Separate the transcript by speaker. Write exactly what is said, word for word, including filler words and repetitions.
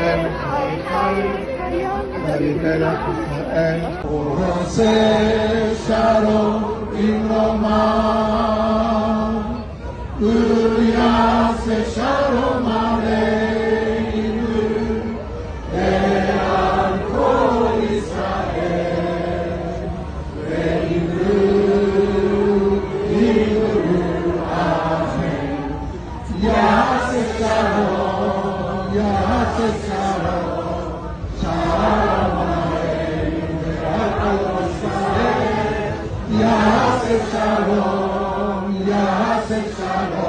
Speaker 1: ישראל, ויתלך ישראל. ועושה שלום במרומיו, ויעשה שלום עלינו ועל כל ישראל, ואמרו אמרו אמן. יעשה שלום, יעשה שלום, שלום עלינו ועל כל ישראל. יעשה שלום, יעשה שלום.